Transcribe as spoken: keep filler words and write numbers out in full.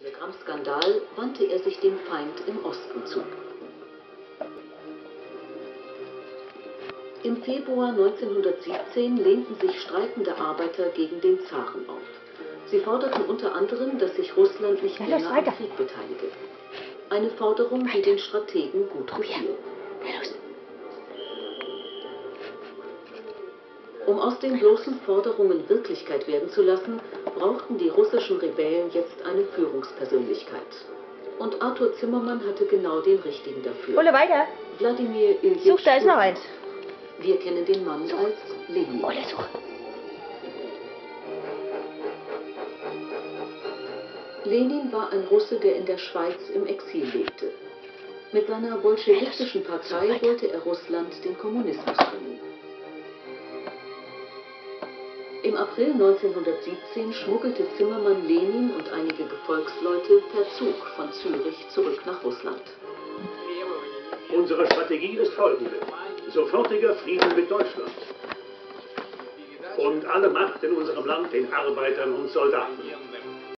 Telegrammskandal wandte er sich dem Feind im Osten zu. Im Februar neunzehnhundertsiebzehn lehnten sich streikende Arbeiter gegen den Zaren auf. Sie forderten unter anderem, dass sich Russland nicht länger am Krieg beteilige. Eine Forderung, die den Strategen gut gefiel. Um aus den bloßen Forderungen Wirklichkeit werden zu lassen, brauchten die russischen Rebellen jetzt eine Führungspersönlichkeit. Und Arthur Zimmermann hatte genau den richtigen dafür. Hole weiter. Wladimir Iljitsch. Such, da ist noch eins. Wir kennen den Mann Such. als Lenin. Ole, such. Lenin war ein Russe, der in der Schweiz im Exil lebte. Mit seiner bolschewistischen Partei wollte er Russland den Kommunismus bringen. Im April neunzehnhundertsiebzehn schmuggelte Zimmermann Lenin und einige Gefolgsleute per Zug von Zürich zurück nach Russland. Unsere Strategie ist folgende: sofortiger Frieden mit Deutschland. Und alle Macht in unserem Land den Arbeitern und Soldaten.